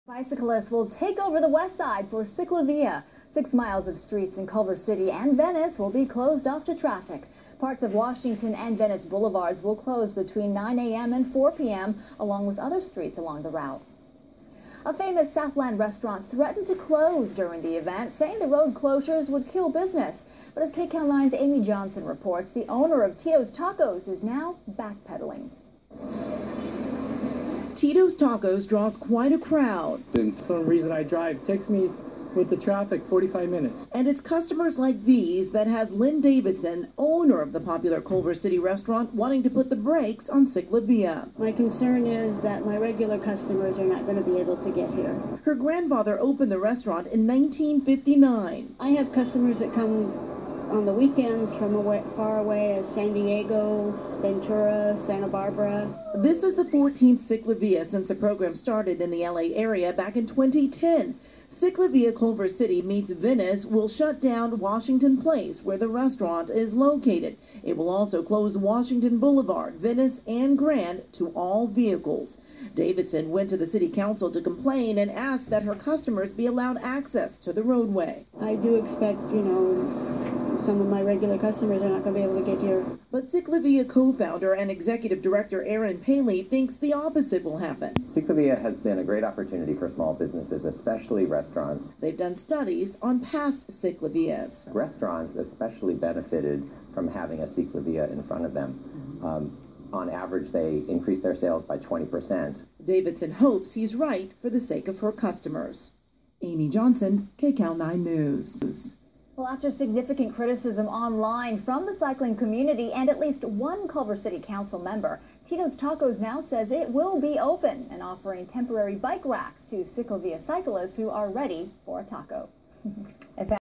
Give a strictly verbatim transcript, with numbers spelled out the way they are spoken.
Bicyclists will take over the west side for Ciclavia. Six miles of streets in Culver City and Venice will be closed off to traffic. Parts of Washington and Venice boulevards will close between nine a m and four p m, along with other streets along the route. A famous Southland restaurant threatened to close during the event, saying the road closures would kill business. But as K C A L nine's Amy Johnson reports, the owner of Tito's Tacos is now backpedaling. Tito's Tacos draws quite a crowd. And for some reason I drive takes me with the traffic forty-five minutes. And it's customers like these that has Lynn Davidson, owner of the popular Culver City restaurant, wanting to put the brakes on Ciclavia. My concern is that my regular customers are not going to be able to get here. Her grandfather opened the restaurant in nineteen fifty-nine. I have customers that come on the weekends from away, far away as San Diego, Ventura, Santa Barbara. This is the fourteenth Ciclavia since the program started in the L A area back in twenty ten. Ciclavia Culver City meets Venice will shut down Washington Place, where the restaurant is located. It will also close Washington Boulevard, Venice, and Grand to all vehicles. Davidson went to the city council to complain and asked that her customers be allowed access to the roadway. I do expect, you know, some of my regular customers are not going to be able to get here. But Ciclavia co-founder and executive director Aaron Paley thinks the opposite will happen. Ciclavia has been a great opportunity for small businesses, especially restaurants. They've done studies on past Ciclavias. Restaurants especially benefited from having a Ciclavia in front of them. Um, on average, they increased their sales by twenty percent. Davidson hopes he's right for the sake of her customers. Amy Johnson, K C A L nine News. Well, after significant criticism online from the cycling community and at least one Culver City Council member, Tito's Tacos now says it will be open and offering temporary bike racks to Ciclavia cyclists who are ready for a taco.